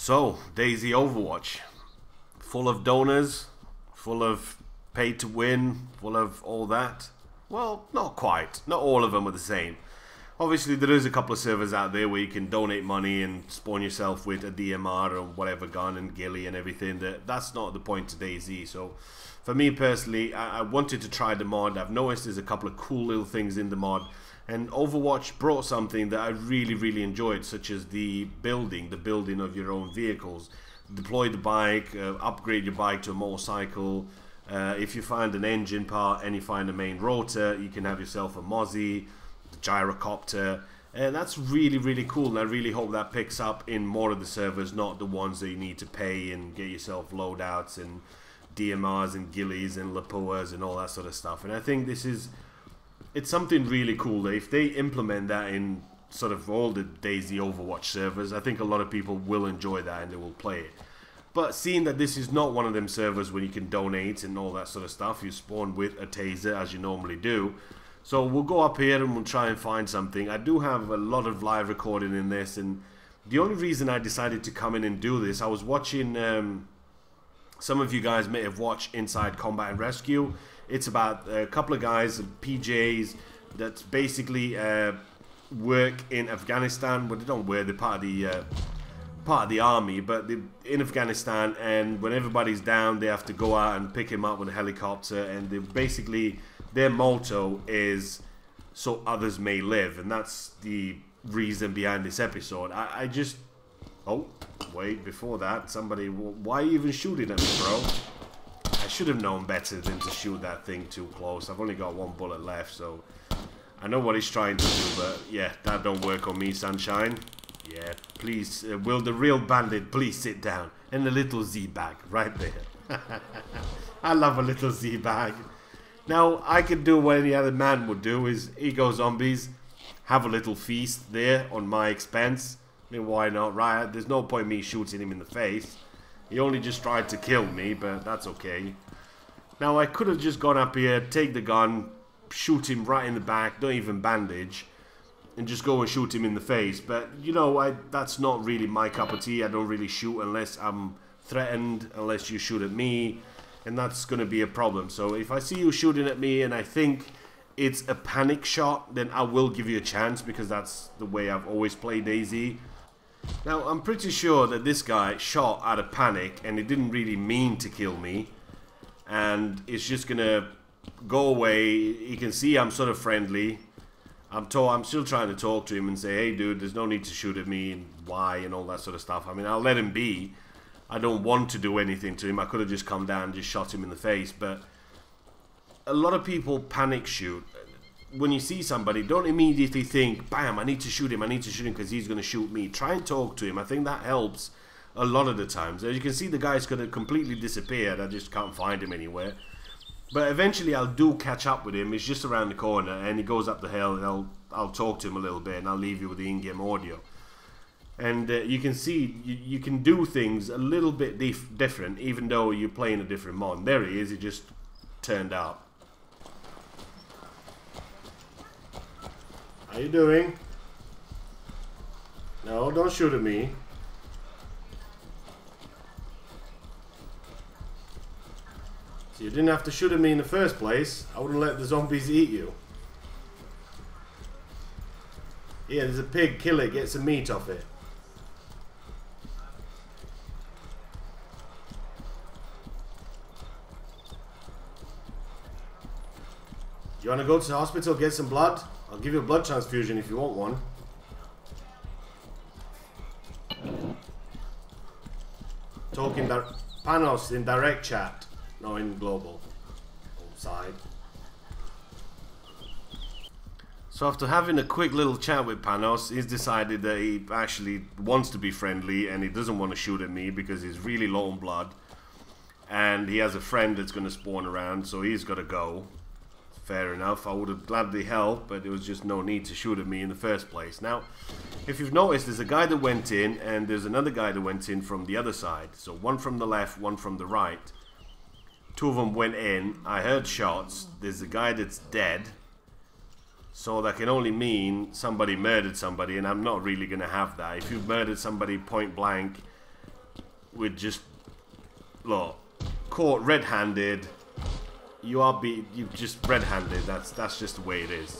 So, DayZ Overwatch, full of donors, full of pay to win, full of all that. Well, not quite. Not all of them are the same. Obviously, there is a couple of servers out there where you can donate money and spawn yourself with a DMR or whatever gun and ghillie and everything. That's not the point of DayZ. So, for me personally, I wanted to try the mod. I've noticed there's a couple of cool little things in the mod. And Overwatch brought something that I really enjoyed, such as the building of your own vehicles. Deploy the bike, upgrade your bike to a motorcycle. If you find an engine part and you find a main rotor, you can have yourself a Mozzie, the gyrocopter. And that's really cool, and I really hope that picks up in more of the servers, not the ones that you need to pay and get yourself loadouts and DMRs and ghillies and Lapuas and all that sort of stuff. And I think it's something really cool that if they implement that in sort of all the DayZ Overwatch servers, I think a lot of people will enjoy that and they will play it. But seeing that this is not one of them servers where you can donate and all that sort of stuff, you spawn with a taser as you normally do. So we'll go up here and we'll try and find something. I do have a lot of live recording in this, and the only reason I decided to come in and do this, I was watching, some of you guys may have watched Inside Combat and Rescue. It's about a couple of guys, PJs, that basically work in Afghanistan. Well, they don't work, they're part of the army, but they're in Afghanistan, and when everybody's down, they have to go out and pick him up with a helicopter, and they basically, their motto is so others may live, and that's the reason behind this episode. I just... Oh, wait, before that, somebody... Why are you even shooting at me, bro? I should have known better than to shoot that thing too close. I've only got one bullet left, so I know what he's trying to do, but yeah, that don't work on me, sunshine. Yeah, please, will the real bandit please sit down? And a little Z bag right there. I love a little Z bag. Now, I could do what any other man would do, is eco zombies, have a little feast there on my expense. I mean, why not, right? There's no point me shooting him in the face. He only just tried to kill me, but that's okay. Now, I could have just gone up here, take the gun, shoot him right in the back, don't even bandage, and just go and shoot him in the face. But, you know, that's not really my cup of tea. I don't really shoot unless I'm threatened, unless you shoot at me, and that's going to be a problem. So if I see you shooting at me and I think it's a panic shot, then I will give you a chance, because that's the way I've always played DayZ. Now, I'm pretty sure that this guy shot out of panic and he didn't really mean to kill me. And it's just gonna go away. You can see I'm sort of friendly. I'm still trying to talk to him and say, hey dude, there's no need to shoot at me and why and all that sort of stuff. I mean, I'll let him be. I don't want to do anything to him. I could have just come down and just shot him in the face. But a lot of people panic shoot. When you see somebody, don't immediately think, bam, I need to shoot him because he's going to shoot me. Try and talk to him. I think that helps a lot of the times. As you can see, the guy's going to completely disappear. I just can't find him anywhere. But eventually I'll do catch up with him. He's just around the corner and he goes up the hill, and I'll talk to him a little bit, and I'll leave you with the in-game audio. And you can see, you can do things a little bit different, even though you're playing a different mod. There he is, he just turned out. How you doing? No, don't shoot at me. So you didn't have to shoot at me in the first place. I wouldn't let the zombies eat you. Yeah, there's a pig. Kill it. Get some meat off it. You want to go to the hospital, get some blood? I'll give you a blood transfusion if you want one. Talking Panos in direct chat, no in global side. So after having a quick little chat with Panos, he's decided that he actually wants to be friendly and he doesn't want to shoot at me because he's really low on blood. And he has a friend that's going to spawn around, so he's got to go. Fair enough, I would have gladly helped, but there was just no need to shoot at me in the first place. Now, if you've noticed, there's a guy that went in, and there's another guy that went in from the other side. So one from the left, one from the right. Two of them went in, I heard shots, there's a guy that's dead. So that can only mean somebody murdered somebody, and I'm not really going to have that. If you've murdered somebody point blank, with just, look, caught red-handed. You just red-handed. That's just the way it is.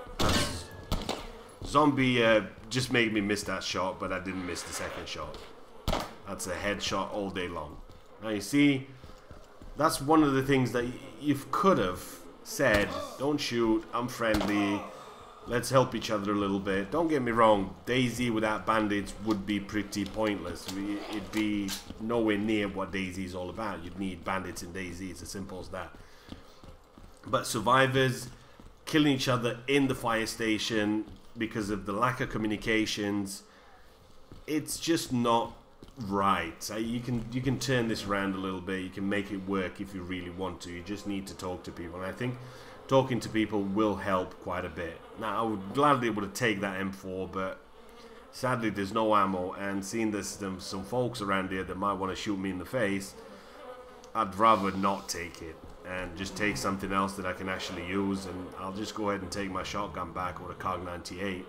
Zombie just made me miss that shot, but I didn't miss the second shot. That's a headshot all day long. Now you see, that's one of the things that you could have said. Don't shoot. I'm friendly. Let's help each other a little bit. Don't get me wrong. DayZ without bandits would be pretty pointless. It'd be nowhere near what DayZ is all about. You'd need bandits in DayZ. It's as simple as that. But survivors killing each other in the fire station because of the lack of communications, it's just not right. You can turn this around a little bit. You can make it work if you really want to. You just need to talk to people, and I think talking to people will help quite a bit. Now, I would gladly would have taken that M4, but sadly there's no ammo, and seeing there's some folks around here that might want to shoot me in the face, I'd rather not take it and just take something else that I can actually use, and I'll just go ahead and take my shotgun back or a Cog 98.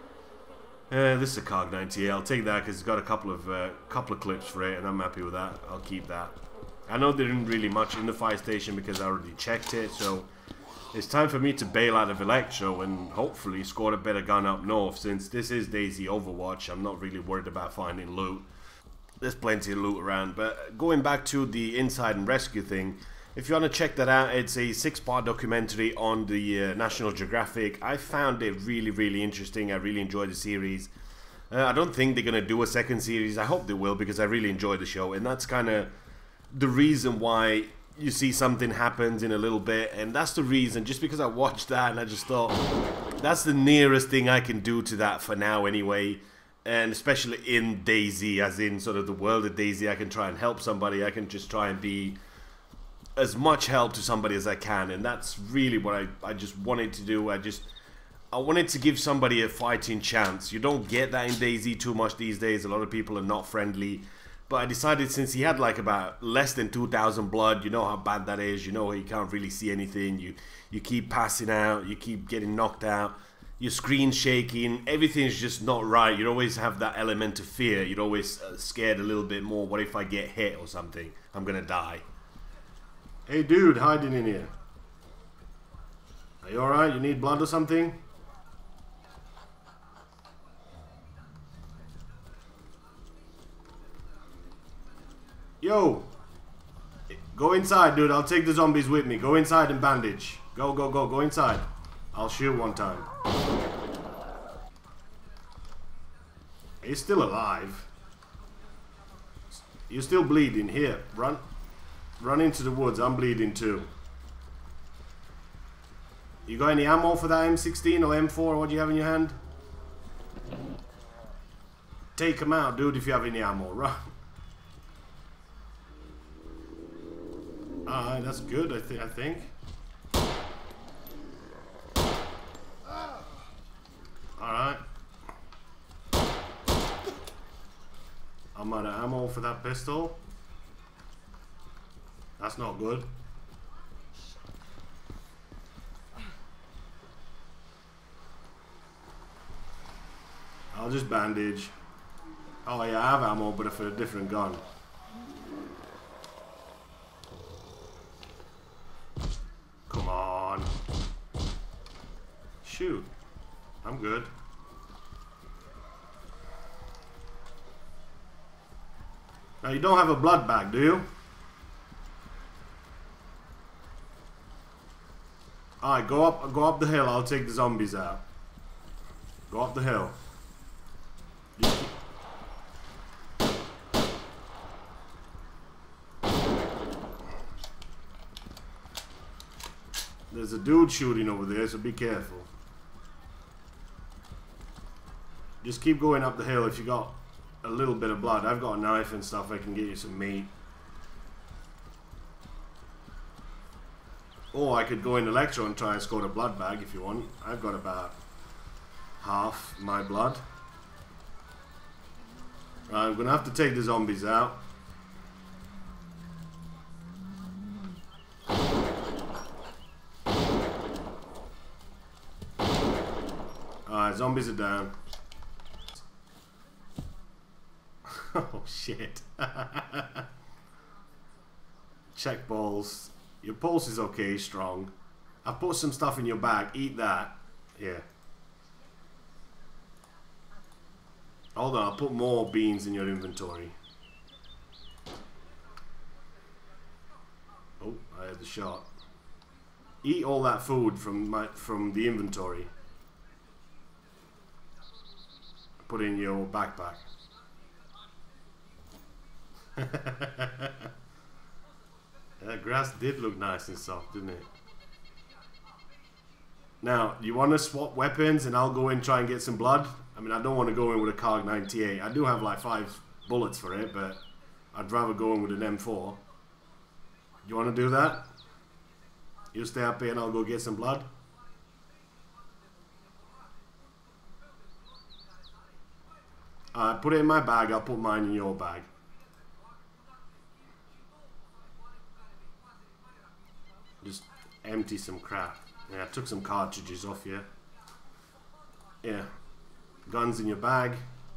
This is a Cog 98. I'll take that because it's got a couple of clips for it, and I'm happy with that. I'll keep that. I know there isn't really much in the fire station because I already checked it, so it's time for me to bail out of Electro and hopefully score a better gun up north. Since this is DayZ Overwatch, I'm not really worried about finding loot. There's plenty of loot around. But going back to the Inside and Rescue thing, if you want to check that out, it's a 6-part documentary on the National Geographic. I found it really, really interesting. I really enjoyed the series. I don't think they're going to do a second series. I hope they will, because I really enjoyed the show. And that's kind of the reason why you see something happens in a little bit. And that's the reason, just because I watched that and I just thought, that's the nearest thing I can do to that for now anyway. And especially in DayZ, as in sort of the world of DayZ, I can try and help somebody. I can just try and be as much help to somebody as I can, and that's really what I just wanted to do. I wanted to give somebody a fighting chance. You don't get that in DayZ too much these days. A lot of people are not friendly, but I decided, since he had like about less than 2,000 blood, you know how bad that is. You know he can't really see anything. You keep passing out. You keep getting knocked out. Your screen's shaking. Everything's just not right. You always have that element of fear. You're always scared a little bit more. What if I get hit or something? I'm gonna die. Hey dude, hiding in here. Are you alright? You need blood or something? Yo! Go inside, dude. I'll take the zombies with me. Go inside and bandage. Go, go, go. Go inside. I'll shoot one time. He's still alive. You're still bleeding. Here, run. Run into the woods. I'm bleeding too. You got any ammo for that M16 or M4? What do you have in your hand? Take them out, dude, if you have any ammo. Run. Alright, that's good, I think. Alright. I'm out of ammo for that pistol. That's not good. I'll just bandage. Oh yeah, I have ammo, but for a different gun. Come on. Shoot. I'm good. Now you don't have a blood bag, do you? Alright, go up the hill. I'll take the zombies out. Go up the hill. There's a dude shooting over there, so be careful. Just keep going up the hill. If you got a little bit of blood, I've got a knife and stuff. I can get you some meat. Or I could go in Electro and try and score a blood bag if you want. I've got about half my blood. Right, I'm gonna have to take the zombies out. Alright, zombies are down. Oh shit. Check balls. Your pulse is okay, strong. I put some stuff in your bag. Eat that. Yeah. Hold on, I'll put more beans in your inventory. Oh, I had the shot. Eat all that food from the inventory. Put it in your backpack. That grass did look nice and soft, didn't it? Now, you want to swap weapons and I'll go in and try and get some blood? I mean, I don't want to go in with a Carg 98. I do have like 5 bullets for it, but I'd rather go in with an M4. You want to do that? You stay up here and I'll go get some blood? Put it in my bag, I'll put mine in your bag. Just empty some crap. Yeah, I took some cartridges off you. Yeah. Guns in your bag.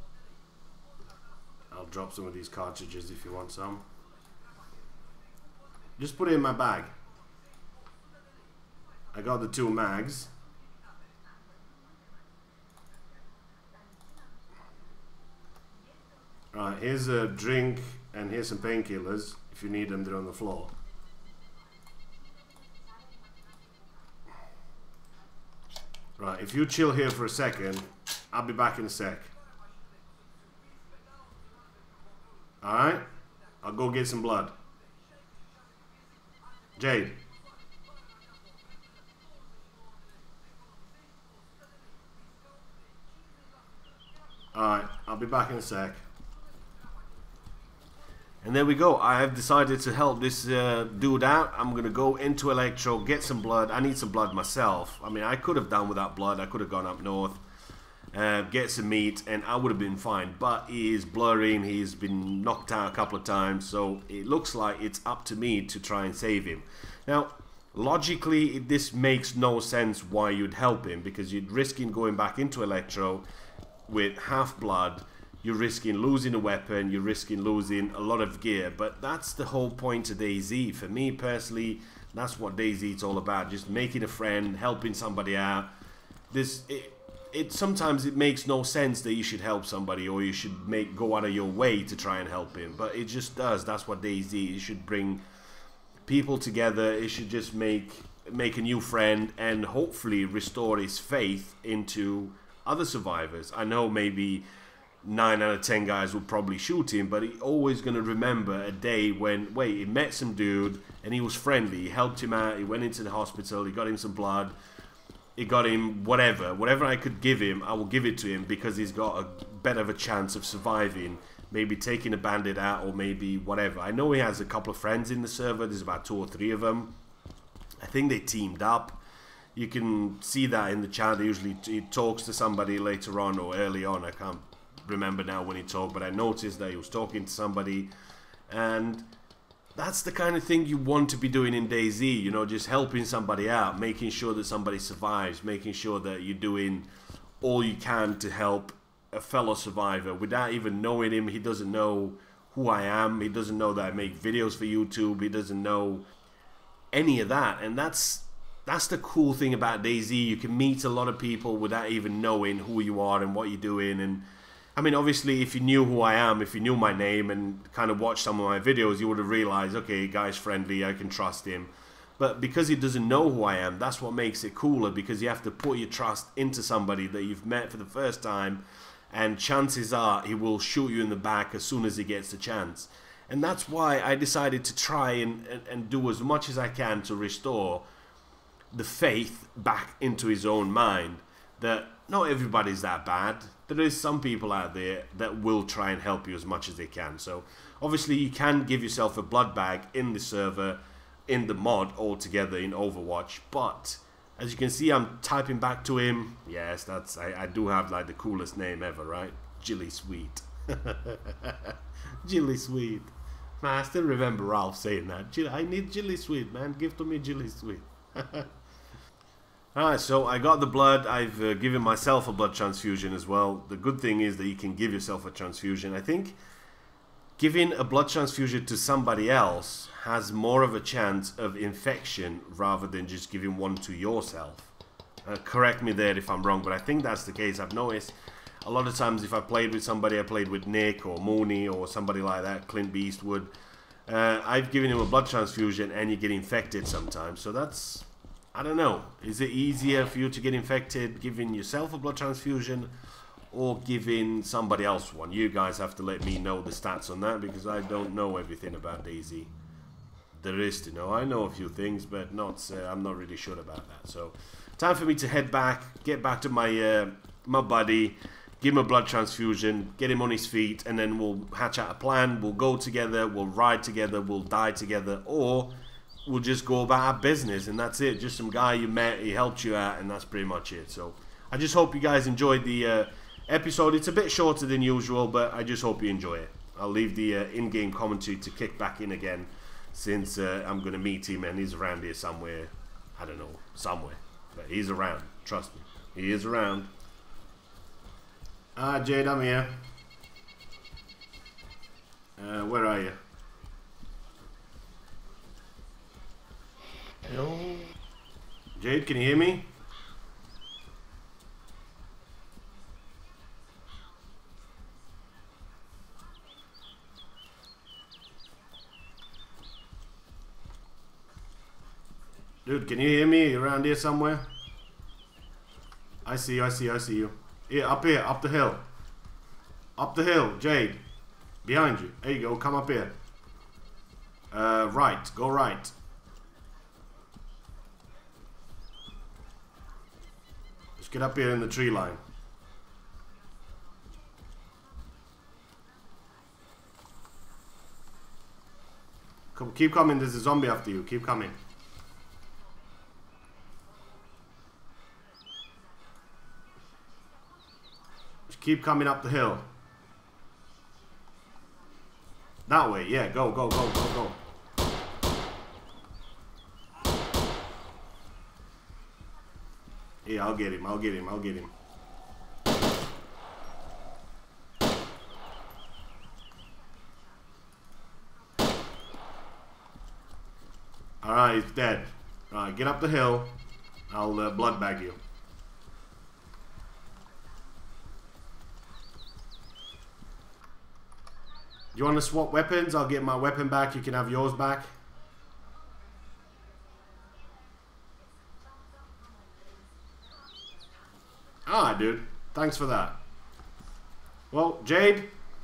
I'll drop some of these cartridges if you want some. Just put it in my bag. I got the 2 mags. Right, here's a drink and here's some painkillers. If you need them, they're on the floor. Right, if you chill here for a second, I'll be back in a sec. Alright? I'll go get some blood. Jade. Alright, I'll be back in a sec. And there we go. I have decided to help this dude out. I'm going to go into Electro, get some blood. I need some blood myself. I mean, I could have done without blood. I could have gone up north, get some meat, and I would have been fine. But he is blurring. He's been knocked out a couple of times. So it looks like it's up to me to try and save him. Now, logically, this makes no sense why you'd help him. Because you're risking going back into Electro with half blood. You're risking losing a weapon, you're risking losing a lot of gear, but that's the whole point of DayZ. For me personally, that's what DayZ is all about, just making a friend, helping somebody out. Sometimes it makes no sense that you should help somebody or you should go out of your way to try and help him, but it just does. That's what DayZ, it should bring people together, it should just make a new friend and hopefully restore his faith into other survivors. I know maybe 9 out of 10 guys will probably shoot him, but he's always going to remember a day when, wait, he met some dude and he was friendly, he helped him out, he went into the hospital, he got him some blood, he got him whatever I could give him, I will give it to him because he's got a better of a chance of surviving, maybe taking a bandit out or maybe whatever. I know he has a couple of friends in the server, there's about 2 or 3 of them. I think they teamed up. You can see that in the chat. He talks to somebody later on or early on, I can't remember now when he talked, but I noticed that he was talking to somebody, and that's the kind of thing you want to be doing in DayZ, you know, just helping somebody out, making sure that somebody survives, making sure that you're doing all you can to help a fellow survivor without even knowing him. He doesn't know who I am, he doesn't know that I make videos for YouTube, he doesn't know any of that, and that's the cool thing about DayZ. You can meet a lot of people without even knowing who you are and what you're doing. And I mean, obviously, if you knew who I am, if you knew my name and kind of watched some of my videos, you would have realized, okay, guy's friendly, I can trust him. But because he doesn't know who I am, that's what makes it cooler, because you have to put your trust into somebody that you've met for the first time, and chances are he will shoot you in the back as soon as he gets the chance. And that's why I decided to try and do as much as I can to restore the faith back into his own mind, that not everybody's that bad. There is some people out there that will try and help you as much as they can. So obviously you can give yourself a blood bag in the server, in the mod altogether in Overwatch, but as you can see, I'm typing back to him. Yes, I do have like the coolest name ever, right? Jilly Sweet. Jilly Sweet. Man, I still remember Ralph saying that. I need Jilly Sweet, man. Give to me Jilly Sweet. Alright, so I got the blood. I've given myself a blood transfusion as well. The good thing is that you can give yourself a transfusion. I think giving a blood transfusion to somebody else has more of a chance of infection rather than just giving one to yourself. Correct me there if I'm wrong, but I think that's the case. I've noticed a lot of times if I played with somebody, I played with Nick or Mooney or somebody like that, Clint Beastwood, I've given him a blood transfusion and you get infected sometimes. So that's, I don't know, is it easier for you to get infected giving yourself a blood transfusion or giving somebody else one? You guys have to let me know the stats on that, because I don't know everything about DayZ. There is to know. I know a few things, but not. I'm not really sure about that. So, time for me to head back, get back to my my buddy, give him a blood transfusion, get him on his feet, and then we'll hatch out a plan. We'll go together, we'll ride together, we'll die together, or we'll just go about our business, and that's it. Just some guy you met, he helped you out, and that's pretty much it. So, I just hope you guys enjoyed the episode. It's a bit shorter than usual, but I just hope you enjoy it. I'll leave the in-game commentary to kick back in again, since I'm going to meet him and he's around here somewhere. I don't know, somewhere. But he's around, trust me. He is around. Ah, Jade, I'm here. Where are you? Hello? Jade, can you hear me? Dude, can you hear me? Are you around here somewhere? I see you, I see you, I see you. Here, up the hill. Up the hill, Jade. Behind you. There you go, come up here. Right, go right. Just get up here in the tree line. Come, keep coming, there's a zombie after you. Keep coming. Keep coming up the hill. That way, yeah, go, go, go, go, go. Yeah, I'll get him, I'll get him, I'll get him. Alright, he's dead. Alright, get up the hill. I'll blood bag you. You want to swap weapons? I'll get my weapon back. You can have yours back. Alright, dude. Thanks for that. Well, Jade.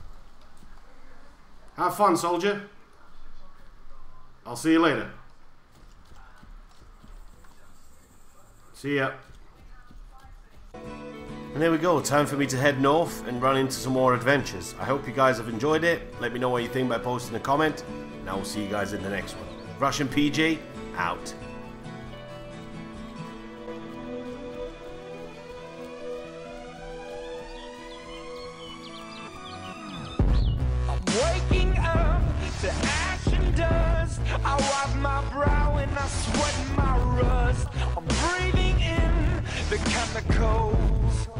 Have fun, soldier. I'll see you later. See ya. And there we go, time for me to head north and run into some more adventures. I hope you guys have enjoyed it. Let me know what you think by posting a comment, and I will see you guys in the next one. Russian PG, out. I'm waking up to ash and dust. I wipe my brow and I sweat my rust. I'm breathing in the chemicals.